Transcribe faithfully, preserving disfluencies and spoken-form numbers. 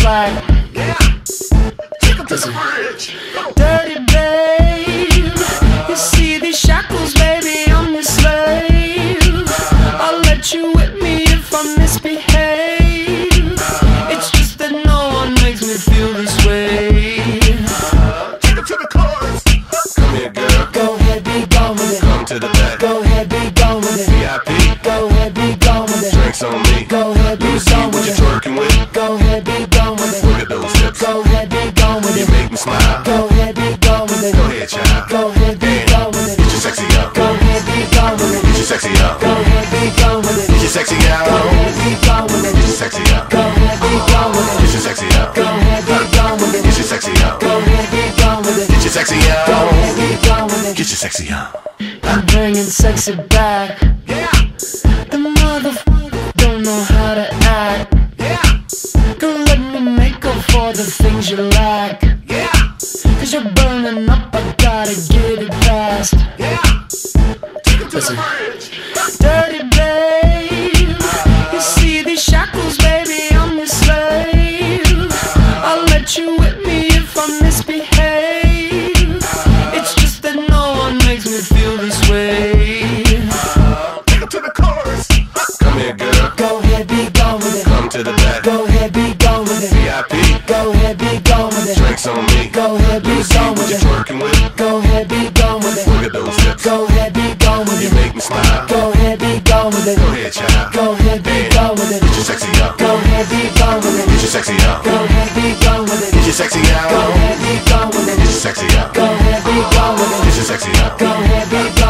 slack. Yeah, take 'em to the bridge. Dirty babe, you see these shackles, baby, I'm your slave. I'll let you whip me if I misbehave. It's just that no one makes me feel this way. Take 'em to the chorus. Come here, girl. Go ahead, be gone with it. Come to the back. Go ahead, be gone with it. V I P. Go ahead, be gone with it. Drinks on me. Go ahead, be Let me see gone what with you're it. twerking with. Go ahead, be gone with it. Look at those hips. Go ahead, be gone with You it. make me smile. Go ahead, be gone with it. Go ahead, child. Go ahead, be gone with it. Get your sexy up. Go ahead, be gone with it. Get your sexy up. Go ahead, be gone with it. Get your sexy out. Go ahead, be gone with it. Get your sexy up. Go ahead, be gone with it. Get your sexy up. Go ahead, be gone with it. Get your sexy up. Go ahead, be gone with it. Get your sexy up. Go ahead, be gone with it. Get your sexy up. I'm bringing sexy back. Yeah, The motherfucker don't know how to act. yeah, Don't let me make up for the things you lack. yeah, Cause you're burning up, I gotta get it fast. yeah. Take 'em to Listen. the bridge. Dirty babe, you see these shackles, baby, I'm your slave. I'll let you whip me if I misbehave. It's just that no one makes me feel this way. Take 'em to the chorus. Come here, girl. Go ahead, be gone with it. Come to the back. Go ahead, be gone with it. V I P. Go ahead, be gone with it. Drinks on me. Go ahead, be Let me see gone what with you're it. twerking with. Go ahead, be gone with it. Look at those hips. Go ahead, be gone with You it. make me smile. Go ahead, be gone with it. Go ahead, child. Go ahead, be gone with it. Get your sexy up. Go ahead, be gone with it. Get your sexy up. Go ahead, be gone with it. Get your sexy Go out. ahead, be gone with Get it. your sexy up. Go ahead, be gone with it. Get your sexy up. Go ahead, be gone